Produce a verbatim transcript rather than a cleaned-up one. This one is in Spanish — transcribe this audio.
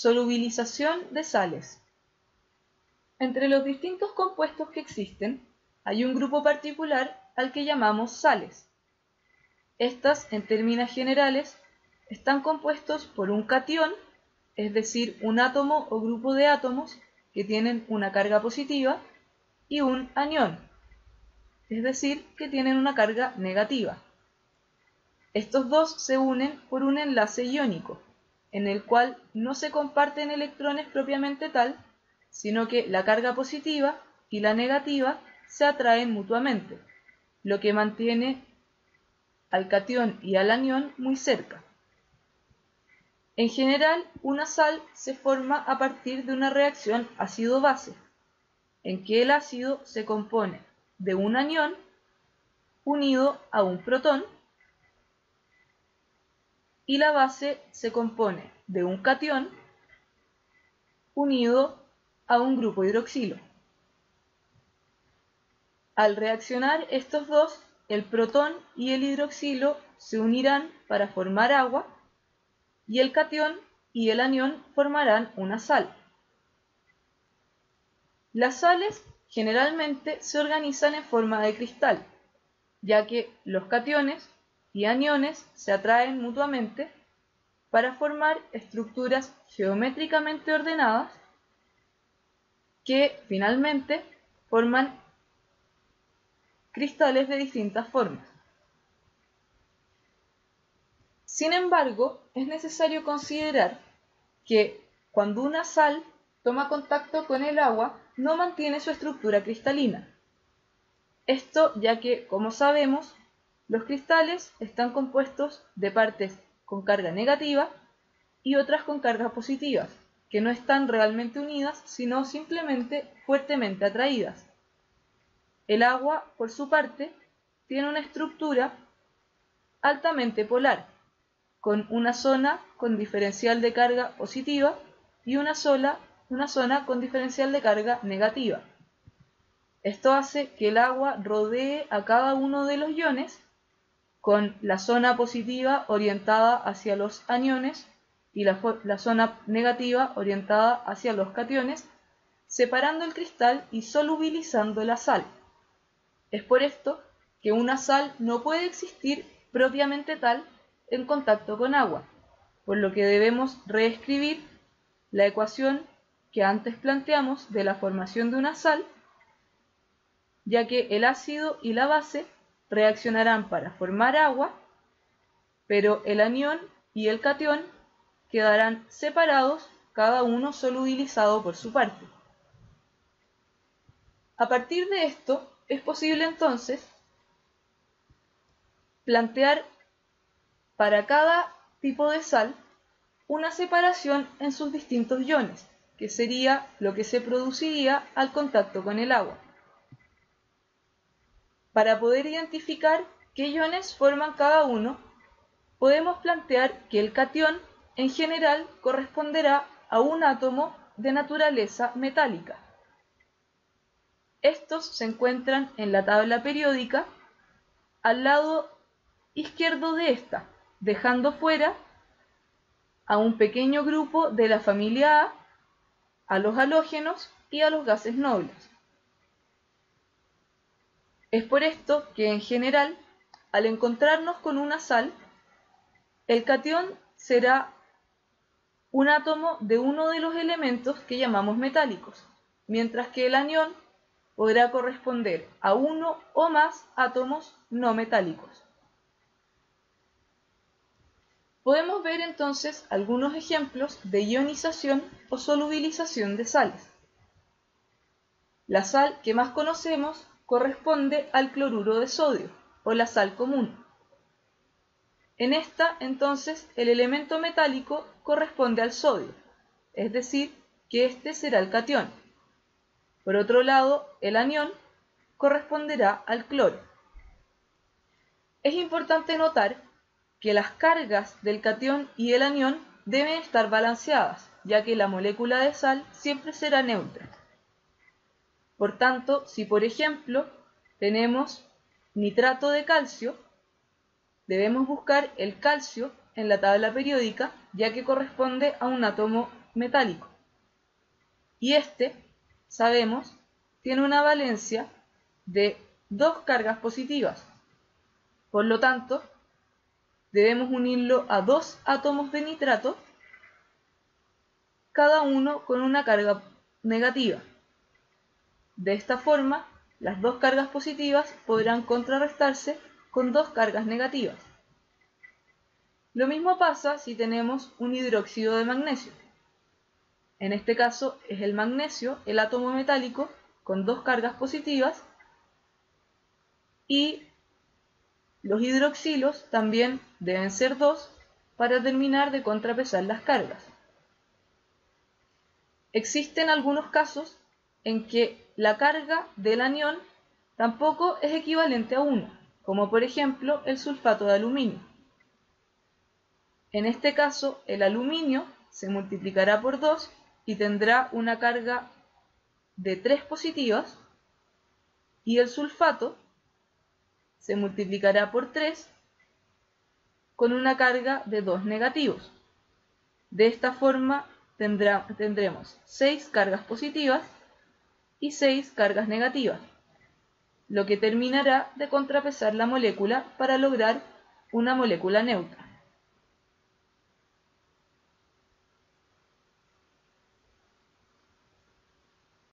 Solubilización de sales. Entre los distintos compuestos que existen, hay un grupo particular al que llamamos sales. Estas, en términos generales, están compuestos por un catión, es decir, un átomo o grupo de átomos que tienen una carga positiva, y un anión, es decir, que tienen una carga negativa. Estos dos se unen por un enlace iónico, en el cual no se comparten electrones propiamente tal, sino que la carga positiva y la negativa se atraen mutuamente, lo que mantiene al catión y al anión muy cerca. En general, una sal se forma a partir de una reacción ácido-base, en que el ácido se compone de un anión unido a un protón y la base se compone de un catión unido a un grupo hidroxilo. Al reaccionar estos dos, el protón y el hidroxilo se unirán para formar agua y el catión y el anión formarán una sal. Las sales generalmente se organizan en forma de cristal, ya que los cationes y aniones se atraen mutuamente para formar estructuras geométricamente ordenadas que finalmente forman cristales de distintas formas. Sin embargo, es necesario considerar que cuando una sal toma contacto con el agua, no mantiene su estructura cristalina. Esto ya que, como sabemos, los cristales están compuestos de partes con carga negativa y otras con cargas positivas, que no están realmente unidas, sino simplemente fuertemente atraídas. El agua, por su parte, tiene una estructura altamente polar, con una zona con diferencial de carga positiva y una, sola, una zona con diferencial de carga negativa. Esto hace que el agua rodee a cada uno de los iones, con la zona positiva orientada hacia los aniones y la, la zona negativa orientada hacia los cationes, separando el cristal y solubilizando la sal. Es por esto que una sal no puede existir propiamente tal en contacto con agua, por lo que debemos reescribir la ecuación que antes planteamos de la formación de una sal, ya que el ácido y la base reaccionarán para formar agua, pero el anión y el catión quedarán separados, cada uno solubilizado por su parte. A partir de esto, es posible entonces plantear para cada tipo de sal una separación en sus distintos iones, que sería lo que se produciría al contacto con el agua. Para poder identificar qué iones forman cada uno, podemos plantear que el catión en general corresponderá a un átomo de naturaleza metálica. Estos se encuentran en la tabla periódica al lado izquierdo de esta, dejando fuera a un pequeño grupo de la familia A, a los halógenos y a los gases nobles. Es por esto que en general, al encontrarnos con una sal, el catión será un átomo de uno de los elementos que llamamos metálicos, mientras que el anión podrá corresponder a uno o más átomos no metálicos. Podemos ver entonces algunos ejemplos de ionización o solubilización de sales. La sal que más conocemos corresponde al cloruro de sodio, o la sal común. En esta, entonces, el elemento metálico corresponde al sodio, es decir, que este será el catión. Por otro lado, el anión corresponderá al cloro. Es importante notar que las cargas del catión y el anión deben estar balanceadas, ya que la molécula de sal siempre será neutra. Por tanto, si por ejemplo tenemos nitrato de calcio, debemos buscar el calcio en la tabla periódica, ya que corresponde a un átomo metálico. Y este, sabemos, tiene una valencia de dos cargas positivas. Por lo tanto, debemos unirlo a dos átomos de nitrato, cada uno con una carga negativa. De esta forma, las dos cargas positivas podrán contrarrestarse con dos cargas negativas. Lo mismo pasa si tenemos un hidróxido de magnesio. En este caso es el magnesio, el átomo metálico, con dos cargas positivas, y los hidroxilos también deben ser dos para terminar de contrapesar las cargas. Existen algunos casos en que la carga del anión tampoco es equivalente a uno, como por ejemplo el sulfato de aluminio. En este caso, el aluminio se multiplicará por dos y tendrá una carga de tres positivas, y el sulfato se multiplicará por tres con una carga de dos negativos. De esta forma tendrá, tendremos seis cargas positivas y seis cargas negativas, lo que terminará de contrapesar la molécula para lograr una molécula neutra.